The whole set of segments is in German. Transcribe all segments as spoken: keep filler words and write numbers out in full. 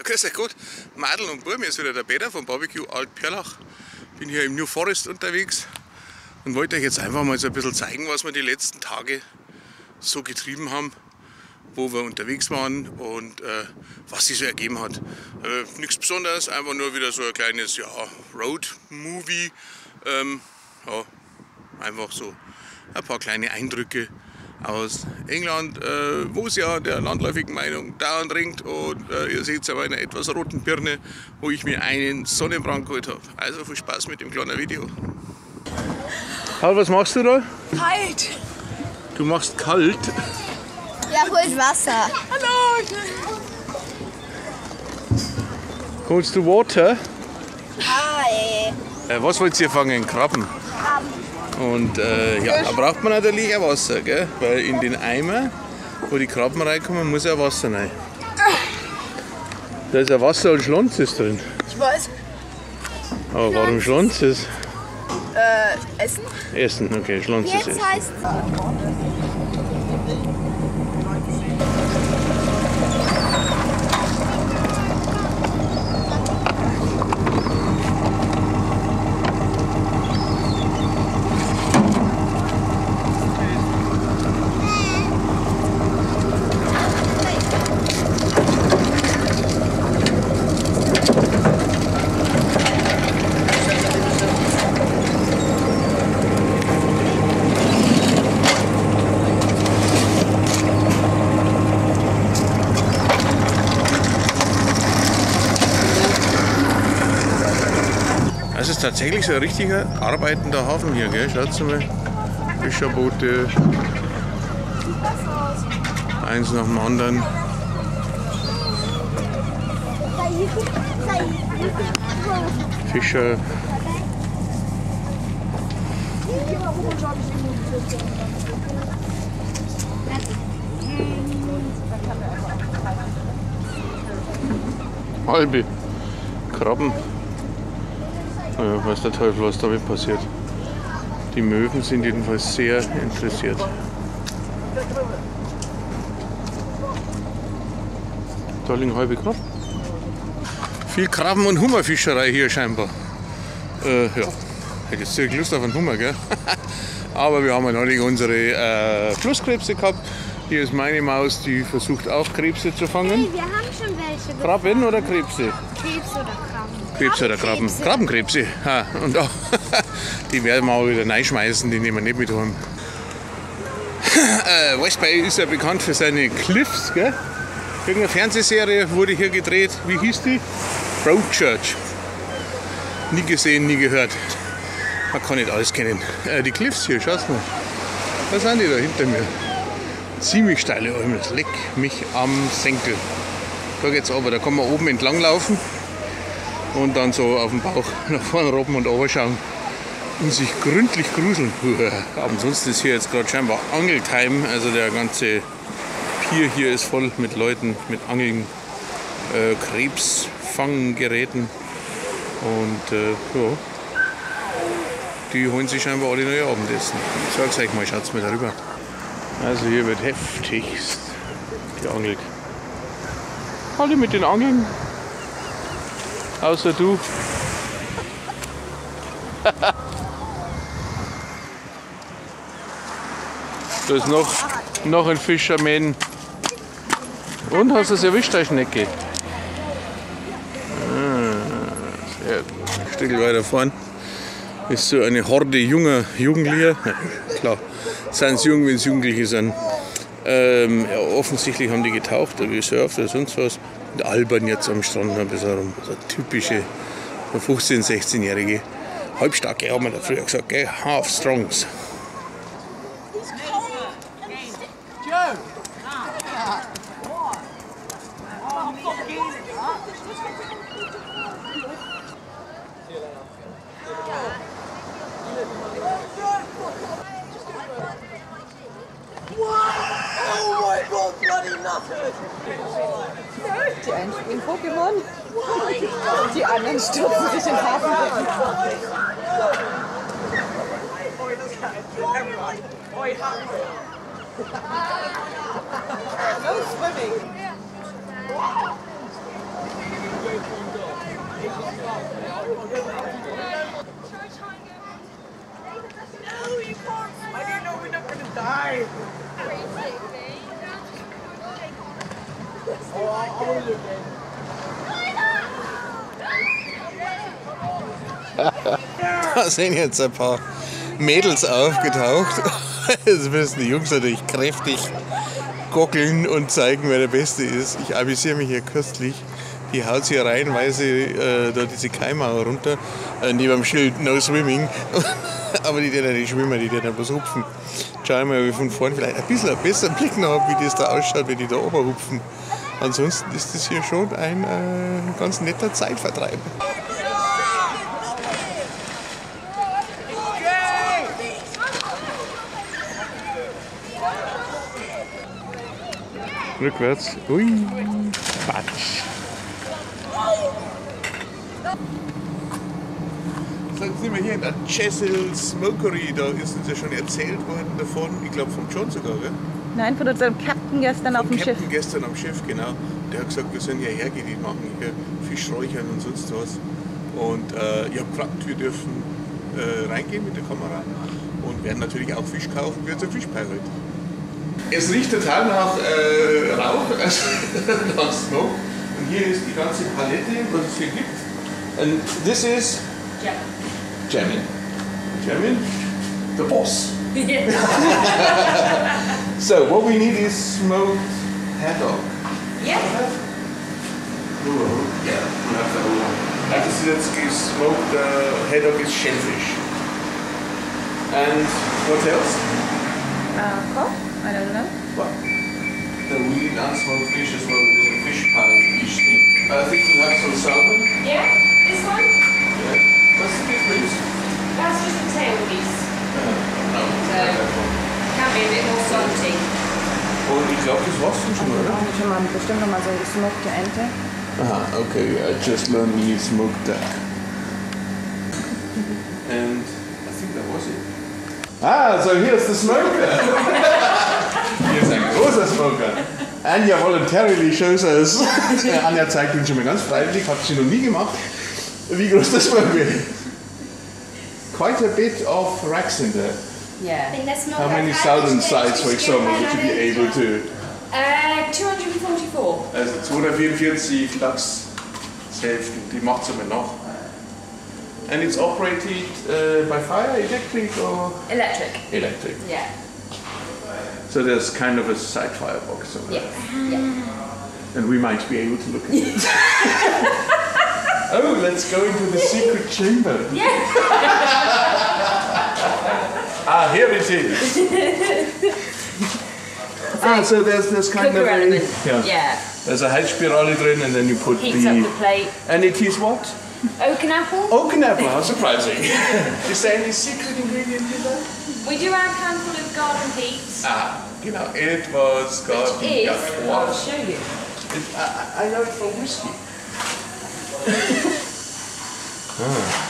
Grüß euch Gott, Madel und Bub, hier ist wieder der Peter vom Barbecue Alt-Perlach. Bin hier im New Forest unterwegs und wollte euch jetzt einfach mal so ein bisschen zeigen, was wir die letzten Tage so getrieben haben, wo wir unterwegs waren und äh, was sich so ergeben hat. Äh, nichts Besonderes, einfach nur wieder so ein kleines ja, Road-Movie. Ähm, ja, einfach so ein paar kleine Eindrücke aus England, äh, wo es ja der landläufigen Meinung dauernd ringt, und äh, ihr seht es aber in einer etwas roten Birne, wo ich mir einen Sonnenbrand geholt habe. Also viel Spaß mit dem kleinen Video. Paul, was machst du da? Kalt. Du machst kalt? Ja, holst Wasser. Hallo. Holst du Water? Hi. Äh, was wollt ihr fangen? Krabben? Krabben. Und äh, ja, da braucht man natürlich auch Wasser, gell? Weil in den Eimer, wo die Krabben reinkommen, muss ja Wasser rein. Da ist ja Wasser und Schlons drin. Ich weiß. Aber warum Schlons ist? Äh, Essen? Essen, okay, Schlons ist Essen. Jetzt heißt Das ist tatsächlich so ein richtiger arbeitender Hafen hier, gell? Schaut mal, Fischerboote, eins nach dem anderen. Fischer. Halbe Krabben. Ja, weiß der Teufel, was damit passiert. Die Möwen sind jedenfalls sehr interessiert. Da liegen halbe Krabben. Viel Krabben- und Hummerfischerei hier scheinbar. Äh, ja, hätte jetzt ziemlich Lust auf einen Hummer, gell? Aber wir haben ja noch nicht unsere äh, Flusskrebse gehabt. Hier ist meine Maus, die versucht auch Krebse zu fangen. Hey, wir haben schon welche. Krabben oder Krebse? Krebs oder Krabben? Krebse oder Krabben? Krabbenkrebse. Ha, und auch, die werden wir auch wieder reinschmeißen, die nehmen wir nicht mit heim. äh, West Bay ist ja bekannt für seine Cliffs, gell? Irgendeine Fernsehserie wurde hier gedreht. Wie hieß die? Broadchurch. Nie gesehen, nie gehört. Man kann nicht alles kennen. Äh, die Cliffs hier, schaut mal. Was sind die da hinter mir? Ziemlich steile Almen. Das leck mich am Senkel. Da geht's aber, da kann man oben entlang laufen und dann so auf dem Bauch nach vorne robben und runterschauen und sich gründlich gruseln. Aber ansonsten ist hier jetzt gerade scheinbar Angeltime, also der ganze Pier hier ist voll mit Leuten, mit Angeln, äh, Krebsfanggeräten und äh, ja, die holen sich scheinbar alle neue Abendessen. Ich sag's euch mal, schaut's mal darüber. Also hier wird heftigst geangelt. Alle mit den Angeln. Außer du. Da ist noch, noch ein Fischermann. Und hast du es erwischt, der Schnecke? Ah, sehr gut. Ein Stück weiter vorn ist so eine Horde junger Jugendlicher. Ja, klar, seien es jung, wenn es Jugendliche sind. Ähm, ja, offensichtlich haben die getaucht oder gesurft oder sonst was und albern jetzt am Strand ein bisschen rum. Also typische fünfzehn-, sechzehnjährige Halbstarke haben wir da früher gesagt, gell? Half Strongs. Die einen spielen Pokémon, die anderen stürzen sich in den Hafen. No swimming. Da sind jetzt ein paar Mädels aufgetaucht. Jetzt müssen die Jungs natürlich kräftig gockeln und zeigen, wer der Beste ist. Ich amüsiere mich hier köstlich. Die haut hier reihenweise äh, da diese Kaimauer runter, äh, neben dem Schild No Swimming. Aber die, die da nicht schwimmen, die, die da bloß hupfen. Schauen wir mal, ob ich von vorne vielleicht ein bisschen einen besseren Blick noch habe, wie das da ausschaut, wenn die da oben hupfen. Ansonsten ist das hier schon ein äh, ganz netter Zeitvertreib. Rückwärts. Ui, Quatsch. So, jetzt sind wir hier in der Chesil Smokery. Da ist uns ja schon erzählt worden davon. Ich glaube vom John sogar, gell? Nein, von unserem Captain gestern auf Vom dem Captain Schiff. gestern am Schiff, genau. Der hat gesagt, wir sollen hierher gehen, die machen hier Fischräuchern und sonst was. Und äh, ich habe gefragt, wir dürfen äh, reingehen mit der Kamera und werden natürlich auch Fisch kaufen wie unser Fischpilot. Es riecht total nach äh, Rauch, also nach Smoke. Und hier ist die ganze Palette, was es hier gibt. And this is Jamin. Jamin, the boss. So what we need is smoked haddock. Yeah. Oh, yeah, we have the whole one. Like this is smoked uh, haddock is shellfish. And what else? Uh, cough? I don't know. What? The we need unsmoked fish as well. There's a fish pie fish thing. I think we have some salmon. Yeah, this one? Yeah. What's the difference? That's just a tail piece. Uh, no, So- not that one. Can be a bit more salty. Und ich glaube, das war's dann schon, Wir oder? brauchen schon mal bestimmt noch mal so eine gesmokte Ente. Aha, okay. I just learned we need smoked duck. And I think that was it. Ah, so here's the smoker. Hier ist ein großer Smoker. Anja voluntarily shows us. Anja zeigt uns schon mal ganz freiwillig, hat sie noch nie gemacht, wie groß das Smoker ist. Quite a bit of racks in there. Yeah. How many thousand sides, for example, would you be able to? Uh, two hundred forty-four. Also zweihundertvierundvierzig Lachshälften, die macht sie mal nach. And it's operated uh, by fire, electric or? Electric. Electric. Yeah. So there's kind of a side firebox somewhere. Yeah. Yeah. And we might be able to look at it. Oh, let's go into the secret chamber. Yeah. Ah, here it is. Ah, so there's there's kind Cooker of a, element. yeah. Yeah. There's a Heizspirale drin, and then you put Heats up the, the plate. and it is what? Oak and apple. Oaken apple. How surprising! Is there any secret ingredient in that? We do have a handful of garden beets. Ah, genau. Etwas Garten. Is, Ja, I'll wow. show you. It, I, I know it from whiskey. ah.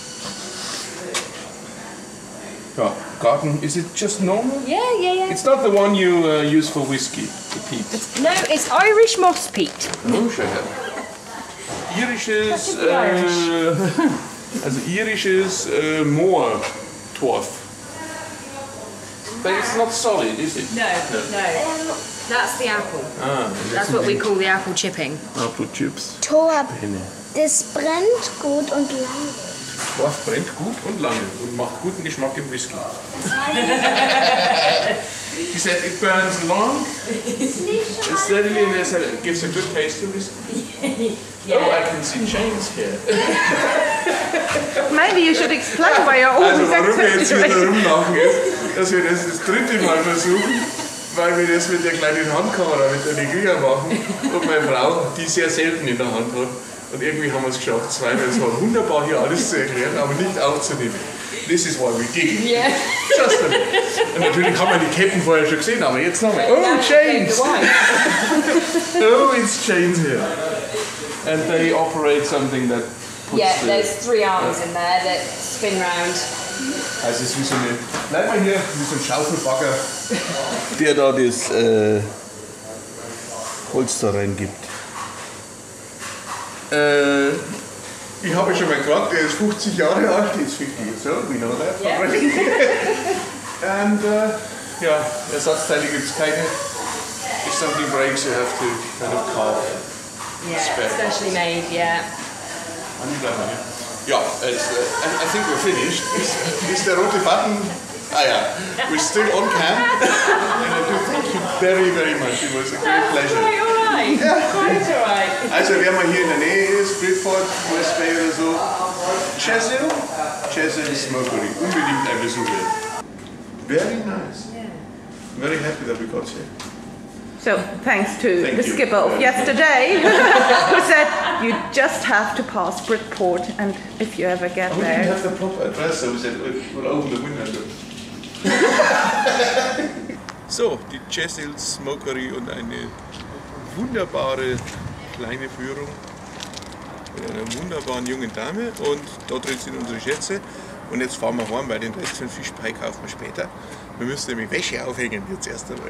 Yeah, garden. Is it just normal? Yeah, yeah, yeah. It's not the one you uh, use for whiskey, the peat. No, it's Irish moss peat. Oh, schön. Irisches, Typical Irish. äh, also irisches äh, Moortorf. But it's not solid, is it? No, no. That's the apple. Ah, That's what we call the apple chipping. Apple chips. Torf, Penne. das brennt gut und lange. Torf brennt gut und lange und macht guten Geschmack im Whisky. He said it burns long, steadily, and there's a, it gives a good taste to whiskey. Yeah. Oh, I can see chains here. Maybe you should explain why you're Also always warum wir jetzt hier da accepting. rumlachen ist, dass wir das das dritte Mal versuchen, weil wir das mit der kleinen Handkamera, mit der Negrilla machen und meine Frau, die sehr selten in der Hand hat. Und irgendwie haben wir es geschafft, zweimal. Es war wunderbar hier alles zu erklären, aber nicht aufzunehmen. This is why we dig. Yeah. Just a bit. Und natürlich haben wir die Ketten vorher schon gesehen, aber jetzt nochmal. Oh, Now chains! the wine. Oh, it's chains here. And they operate something that puts Yeah, the... there's three arms in there that spin round. Also es ist wie so eine, bleib mal hier, wie so ein Schaufelbagger, der da das äh, Holz da reingibt. Äh, ich habe schon mal gefragt, der ist fünfzig Jahre alt, it's fifty years old, we know that Yeah. already. And äh, ja, Ersatzteile gibt es keine. If something breaks, you have to kind of carve Yeah, Spare specially made, yeah. Yeah, it's, uh, I, I think we're finished. Is, is der rote Button? Ah ja, we're still on cam. And I do thank you very, very much. It was a great pleasure. Quite alright. Ja. Quite alright. Also wer mal hier in der Nähe ist, Bridford, West Bay oder so, Chesil, Chesil Smokery, unbedingt ein Besuch wert. Very nice. Very happy that we got here. So, thanks to Thank the you. skipper of yesterday, who said you just have to pass Bridport, and if you ever get We didn't there. have the proper address, so we said we'll open the window. So, die Chesil Smokery und eine wunderbare kleine Führung mit einer wunderbaren jungen Dame, und dort drin sind unsere Schätze. Und jetzt fahren wir heim, weil den Rest von Fischpie kaufen wir später. Wir müssen nämlich Wäsche aufhängen jetzt erst einmal.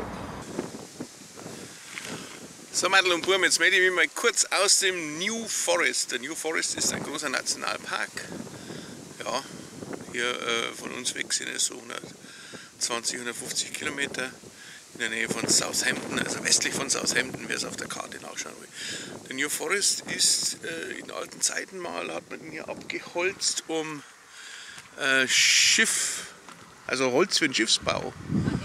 So, Mädel und Buben, jetzt melde ich mich mal kurz aus dem New Forest. Der New Forest ist ein großer Nationalpark. Ja, hier äh, von uns weg sind es so hundertzwanzig, hundertfünfzig Kilometer in der Nähe von Southampton, also westlich von Southampton, wer es auf der Karte nachschauen will. Der New Forest ist äh, in alten Zeiten mal, hat man ihn hier abgeholzt, um äh, Schiff, also Holz für den Schiffsbau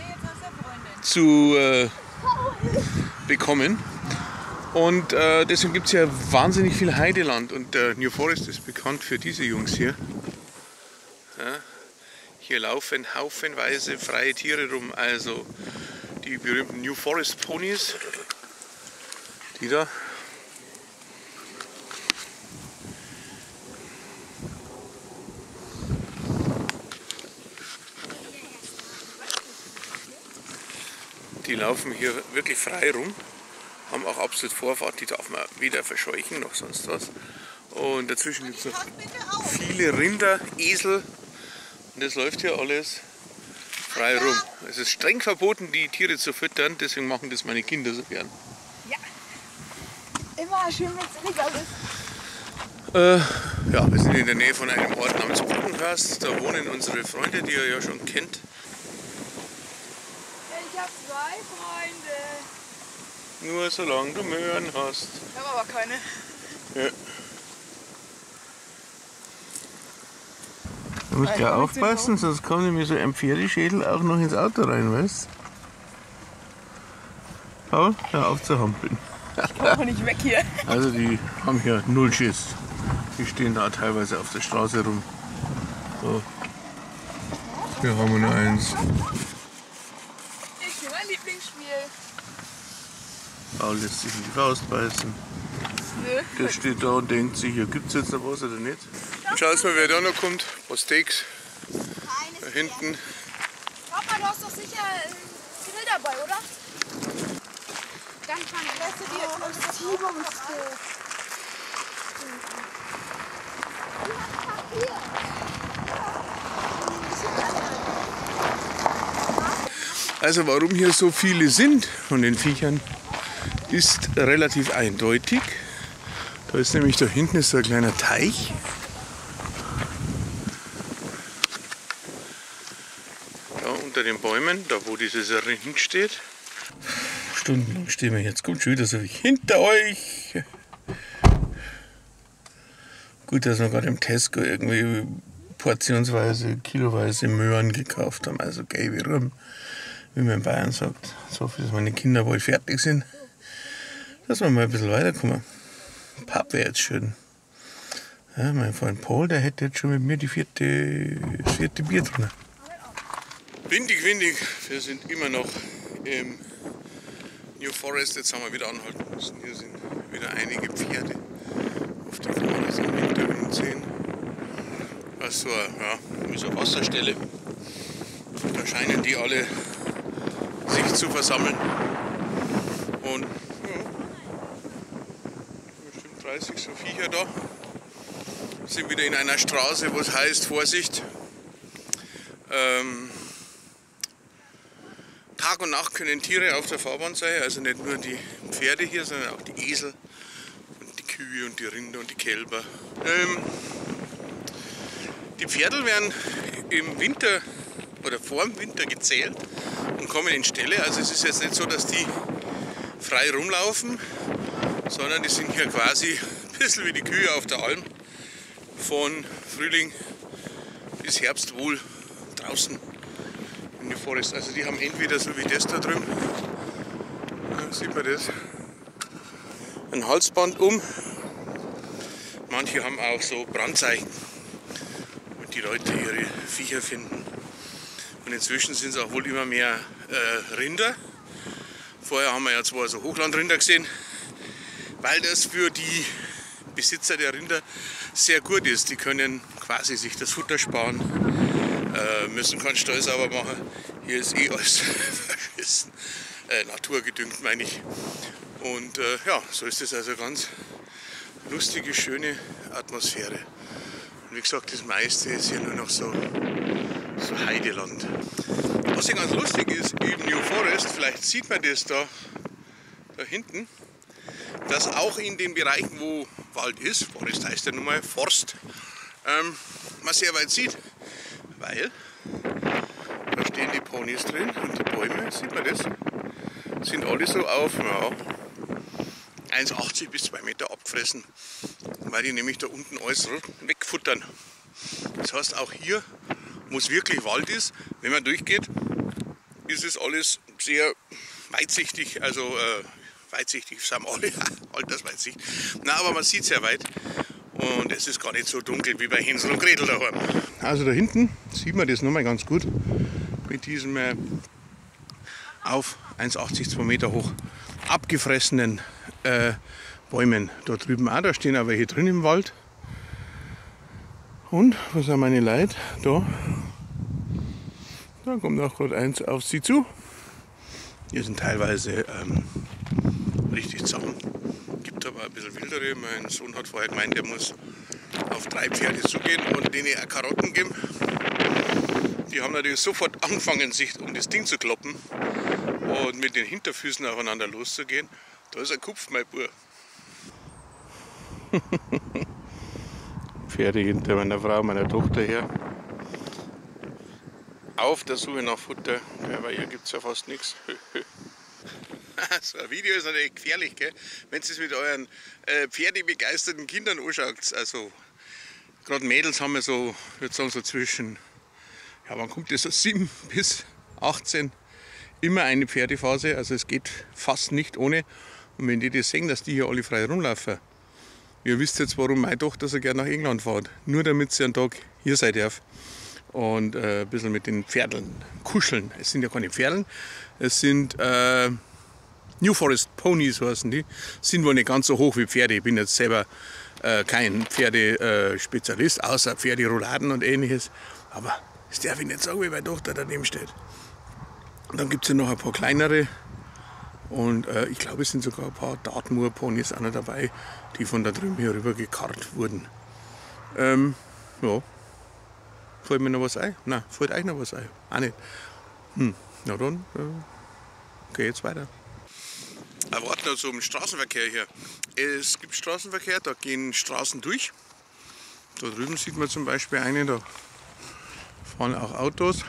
zu äh, bekommen. Und äh, deswegen gibt es ja wahnsinnig viel Heideland, und der New Forest ist bekannt für diese Jungs hier. Ja, hier laufen haufenweise freie Tiere rum, also die berühmten New Forest Ponys, die da. Die laufen hier wirklich frei rum, haben auch absolut Vorfahrt, die darf man weder verscheuchen noch sonst was. Und dazwischen gibt es noch viele Rinder, Esel, und das läuft hier alles frei rum. Es ist streng verboten, die Tiere zu füttern, deswegen machen das meine Kinder so gern. Ja, immer schön, wenn es lecker ist. Äh, ja, wir sind in der Nähe von einem Ort namens Brockenhurst. Da wohnen unsere Freunde, die ihr ja schon kennt. Ich habe zwei Freunde. Nur solange du Möhren hast. Ich habe aber keine. Ja. Du musst ja aufpassen, sonst kommt nämlich so ein Pferdeschädel auch noch ins Auto rein, weißt du? Paul, hör auf zu hampeln. Ich komme nicht weg hier. Also die haben hier null Schiss. Die stehen da teilweise auf der Straße rum. So. Hier haben wir nur eins. Ich bin mein Lieblingsspiel. Paul lässt sich in die Faust beißen. Nö. Der steht da und denkt sich, hier gibt es jetzt noch was oder nicht. Und schau mal, wer da noch kommt. Ein paar Steaks. Da hinten. Papa, du hast doch sicher einen Grill dabei, oder? Dann kann ich lässt du dir aus Tibungstil. Also warum hier so viele sind von den Viechern, ist relativ eindeutig. Da ist nämlich da hinten ist so ein kleiner Teich. Da unter den Bäumen, da wo dieses Rind steht. Stundenlang stehen wir jetzt. Kommt schon wieder so wie hinter euch. Gut, dass wir gerade im Tesco irgendwie portionsweise, kiloweise Möhren gekauft haben. Also gelbe Rum, wie man in Bayern sagt. So viel, dass meine Kinder wohl fertig sind. Dass wir mal ein bisschen weiterkommen. Papp wäre jetzt schön. Ja, mein Freund Paul, der hätte jetzt schon mit mir die vierte, das vierte Bier drin. Windig, windig. Wir sind immer noch im New Forest. Jetzt haben wir wieder anhalten müssen. Hier sind wieder einige Pferde, auf die kann man das im Hintergrund sehen. Das ist so eine, ja, wie so eine Wasserstelle. Da scheinen die alle sich zu versammeln. Und ja, bestimmt dreißig so Viecher da. Wir sind wieder in einer Straße, wo es heißt, Vorsicht. Ähm, Tag und Nacht können Tiere auf der Fahrbahn sein, also nicht nur die Pferde hier, sondern auch die Esel und die Kühe und die Rinder und die Kälber. Ähm, die Pferdel werden im Winter oder vor dem Winter gezählt und kommen in Ställe. Also es ist jetzt nicht so, dass die frei rumlaufen, sondern die sind hier quasi ein bisschen wie die Kühe auf der Alm. Von Frühling bis Herbst wohl draußen in der Forest. Also die haben entweder so wie das da drüben, ja, sieht man das, ein Halsband um. Manche haben auch so Brandzeichen, wo die Leute ihre Viecher finden. Und inzwischen sind es auch wohl immer mehr äh, Rinder. Vorher haben wir ja zwar so Hochlandrinder gesehen, weil das für die Besitzer der Rinder sehr gut ist. Die können quasi sich das Futter sparen, äh, müssen keinen Stall sauber machen. Hier ist eh alles verschissen, äh, naturgedüngt meine ich. Und äh, ja, so ist es also ganz lustige, schöne Atmosphäre. Und wie gesagt, das meiste ist hier nur noch so, so Heideland. Was hier ganz lustig ist, im New Forest, vielleicht sieht man das da, da hinten, dass auch in den Bereichen, wo Wald ist, Forest heißt ja nun mal Forst, ähm, man sehr weit sieht, weil da stehen die Ponys drin und die Bäume, sieht man das, sind alle so auf ja, eins Komma achtzig bis zwei Meter abgefressen, weil die nämlich da unten alles wegfuttern. Das heißt, auch hier, wo es wirklich Wald ist, wenn man durchgeht, ist es alles sehr weitsichtig, also äh, weitsichtig sind alle, Altersweitsicht. Na, aber man sieht sehr weit und es ist gar nicht so dunkel wie bei Hänsel und Gretel daheim. Also da hinten sieht man das nochmal ganz gut mit diesem äh, auf eins Komma achtzig, zwei Meter hoch abgefressenen äh, Bäumen. Da drüben auch, da stehen aber hier drin im Wald. Und, wo sind meine Leute? Da. Da kommt auch gerade eins auf sie zu. Hier sind teilweise ähm, richtig zahm. Gibt aber ein bisschen wildere. Mein Sohn hat vorher gemeint, er muss auf drei Pferde zugehen und denen auch Karotten geben. Die haben natürlich sofort angefangen, sich um das Ding zu kloppen und mit den Hinterfüßen aufeinander loszugehen. Da ist ein Kupf, mein Bub. Pferde hinter meiner Frau, meiner Tochter her. Auf der Suche nach Futter, ja, weil hier gibt es ja fast nichts. So ein Video ist natürlich gefährlich, gell? Wenn ihr es mit euren äh, pferdebegeisterten Kindern anschaut. Also, gerade Mädels haben wir so, ich würde sagen, so zwischen, ja, wann kommt das, so sieben bis achtzehn, immer eine Pferdephase. Also, es geht fast nicht ohne. Und wenn die das sehen, dass die hier alle frei rumlaufen, ihr wisst jetzt, warum meine Tochter so gerne nach England fährt. Nur damit sie einen Tag hier sein darf. Und äh, ein bisschen mit den Pferdeln kuscheln. Es sind ja keine Pferdeln, es sind äh, New Forest Ponys heißen die. Sind wohl nicht ganz so hoch wie Pferde. Ich bin jetzt selber äh, kein Pferdespezialist, außer Pferderouladen und ähnliches. Aber das darf ich nicht sagen, wie meine Tochter daneben steht. Und dann gibt es ja noch ein paar kleinere. Und äh, ich glaube, es sind sogar ein paar Dartmoor-Ponys auch noch dabei, die von da drüben hier rüber gekarrt wurden. Ähm, ja. Fällt mir noch was ein? Nein, fällt euch noch was ein? Auch nicht. Hm. Na dann, äh, geh jetzt weiter. Wir warten noch zum Straßenverkehr hier. Es gibt Straßenverkehr, da gehen Straßen durch. Da drüben sieht man zum Beispiel eine, da fahren auch Autos.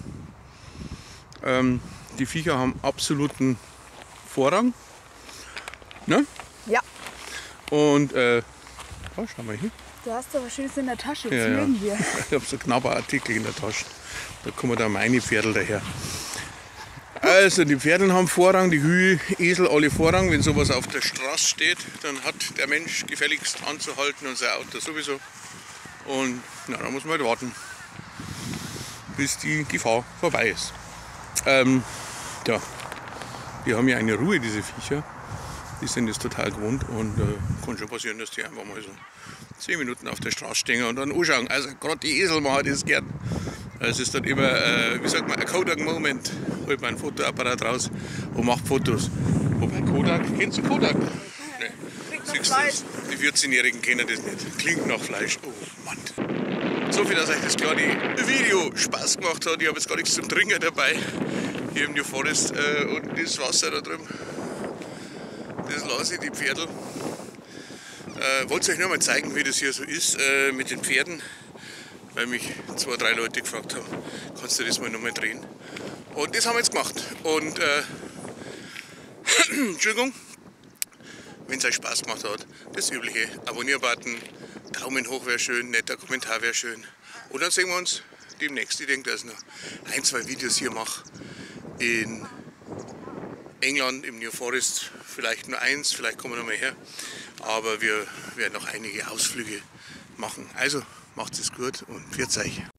Ähm, die Viecher haben absoluten Vorrang. Ne? Ja. Und, äh, oh, schau mal hier. Du hast aber Schönes in der Tasche, das Ja, ja. mögen wir. Ich habe so knappe Artikel in der Tasche. Da kommen da meine Pferdel daher. Also die Pferde haben Vorrang, die Kühe, Esel alle Vorrang. Wenn sowas auf der Straße steht, dann hat der Mensch gefälligst anzuhalten und sein Auto sowieso. Und na, da muss man halt warten, bis die Gefahr vorbei ist. Ähm, ja, die haben ja eine Ruhe, diese Viecher. Die sind das total gewohnt und äh, kann schon passieren, dass die einfach mal so zehn Minuten auf der Straße stehen und dann anschauen. Also gerade die Esel machen das gern. Es ist dann immer, äh, wie sagt man, ein Kodak-Moment. Holt man ein Fotoapparat raus und macht Fotos. Wobei Kodak, kennst du Kodak? Nee. Siehst du's? Die vierzehnjährigen kennen das nicht. Klingt nach Fleisch. Oh Mann. So viel, dass euch das kleine Video Spaß gemacht hat. Ich habe jetzt gar nichts zum Trinken dabei. Hier im New Forest äh, und das Wasser da drüben. Das lasse ich, die Pferdl. Äh, wollte euch nur mal zeigen, wie das hier so ist äh, mit den Pferden, weil mich zwei, drei Leute gefragt haben, kannst du das mal nochmal drehen? Und das haben wir jetzt gemacht. Und äh, Entschuldigung, wenn es euch Spaß gemacht hat, das übliche Abonnier-Button, Daumen hoch wäre schön, netter Kommentar wäre schön. Und dann sehen wir uns demnächst. Ich denke, dass ich noch ein, zwei Videos hier mache in England, im New Forest. Vielleicht nur eins, vielleicht kommen wir noch mal her. Aber wir werden noch einige Ausflüge machen. Also macht es gut und pfiat euch.